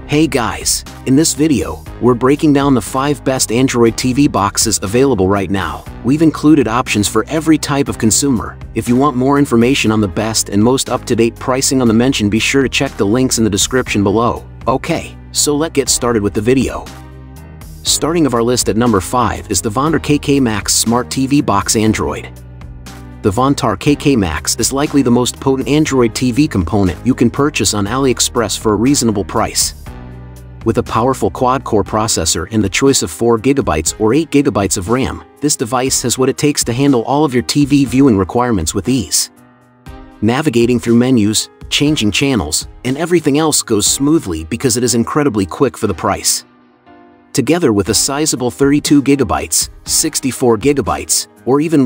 Hey guys, in this video, we're breaking down the 5 best Android TV boxes available right now. We've included options for every type of consumer. If you want more information on the best and most up-to-date pricing on the mention, be sure to check the links in the description below. Okay, so let's get started with the video. Starting of our list at number 5 is the VONTAR KK Max Smart TV Box Android. The VONTAR KK Max is likely the most potent Android TV component you can purchase on AliExpress for a reasonable price. With a powerful quad-core processor and the choice of 4GB or 8GB of RAM, this device has what it takes to handle all of your TV viewing requirements with ease. Navigating through menus, changing channels, and everything else goes smoothly because it is incredibly quick for the price. Together with a sizable 32GB, 64GB, or even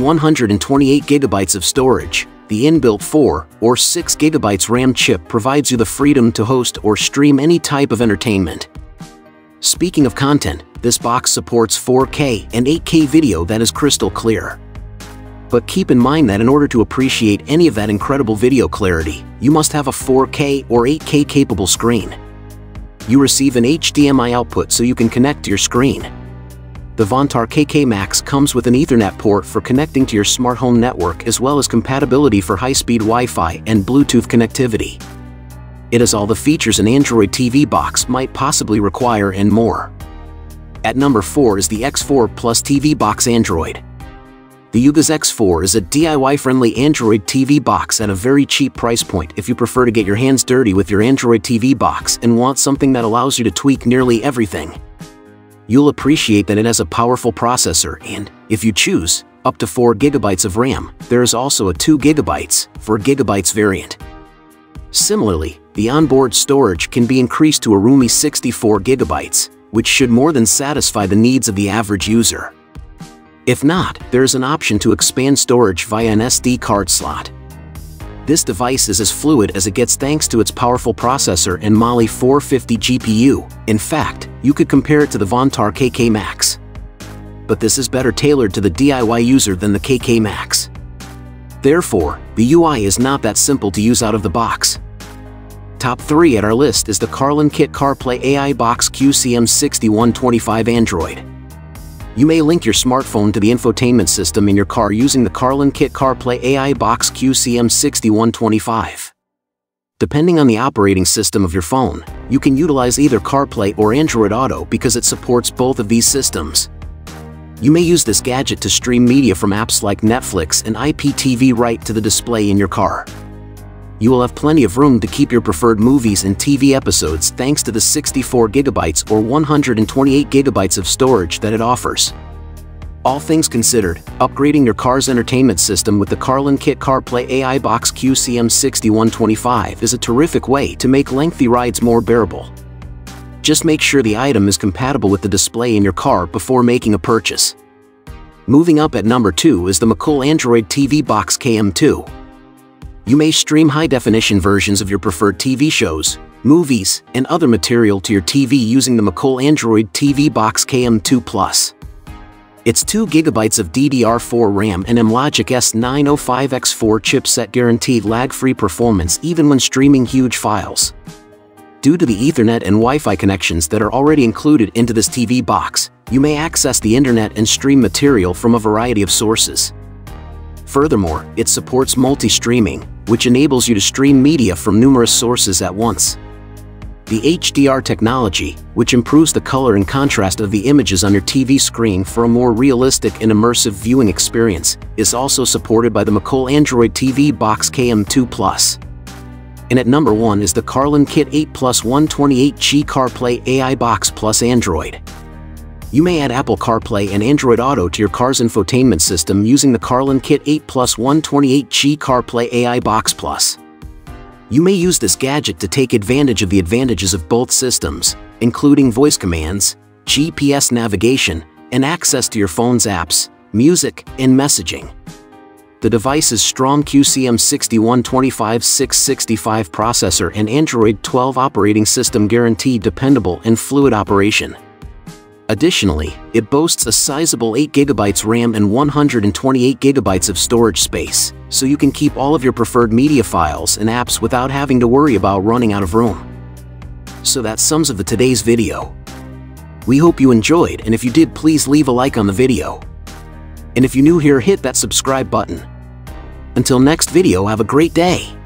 128GB of storage, the inbuilt 4 or 6GB RAM chip provides you the freedom to host or stream any type of entertainment. Speaking of content, this box supports 4K and 8K video that is crystal clear. But keep in mind that in order to appreciate any of that incredible video clarity, you must have a 4K or 8K capable screen. You receive an HDMI output so you can connect to your screen. The VONTAR KK Max comes with an Ethernet port for connecting to your smart home network, as well as compatibility for high-speed Wi-Fi and Bluetooth connectivity. It has all the features an Android TV box might possibly require and more. At number 4 is the X4 Plus TV Box Android. The Yuga's X4 is a DIY-friendly Android TV box at a very cheap price point if you prefer to get your hands dirty with your Android TV box and want something that allows you to tweak nearly everything. You'll appreciate that it has a powerful processor and, if you choose, up to 4GB of RAM. There is also a 2GB, 4GB variant. Similarly, the onboard storage can be increased to a roomy 64GB, which should more than satisfy the needs of the average user. If not, there is an option to expand storage via an SD card slot. This device is as fluid as it gets thanks to its powerful processor and Mali 450 GPU. In fact, you could compare it to the VONTAR KK Max. But this is better tailored to the DIY user than the KK Max. Therefore, the UI is not that simple to use out of the box. Top 3 at our list is the CarlinKit CarPlay AI Box QCM6125 Android. You may link your smartphone to the infotainment system in your car using the CarlinKit CarPlay AI Box QCM6125. Depending on the operating system of your phone, you can utilize either CarPlay or Android Auto because it supports both of these systems. You may use this gadget to stream media from apps like Netflix and IPTV right to the display in your car. You will have plenty of room to keep your preferred movies and TV episodes thanks to the 64GB or 128GB of storage that it offers. All things considered, upgrading your car's entertainment system with the CarlinKit CarPlay AI Box QCM6125 is a terrific way to make lengthy rides more bearable. Just make sure the item is compatible with the display in your car before making a purchase. Moving up at number 2 is the MECOOL Android TV Box KM2. You may stream high-definition versions of your preferred TV shows, movies, and other material to your TV using the MECOOL Android TV Box KM2 Plus. Its 2GB of DDR4 RAM and M-Logic S905X4 chipset guarantee lag-free performance even when streaming huge files. Due to the Ethernet and Wi-Fi connections that are already included into this TV box, you may access the internet and stream material from a variety of sources. Furthermore, it supports multi-streaming, which enables you to stream media from numerous sources at once. The HDR technology, which improves the color and contrast of the images on your TV screen for a more realistic and immersive viewing experience, is also supported by the MECOOL Android TV Box KM2 Plus. And at number 1 is the CarlinKit 8+128G CarPlay AI Box Plus Android. You may add Apple CarPlay and Android Auto to your car's infotainment system using the CarlinKit 8+128G CarPlay AI Box Plus. You may use this gadget to take advantage of the advantages of both systems, including voice commands, GPS navigation, and access to your phone's apps, music, and messaging. The device's strong QCM6125/665 processor and Android 12 operating system guarantee dependable and fluid operation. Additionally, it boasts a sizable 8GB RAM and 128GB of storage space, so you can keep all of your preferred media files and apps without having to worry about running out of room. So that sums up today's video. We hope you enjoyed, and if you did, please leave a like on the video. And if you're new here, hit that subscribe button. Until next video, have a great day.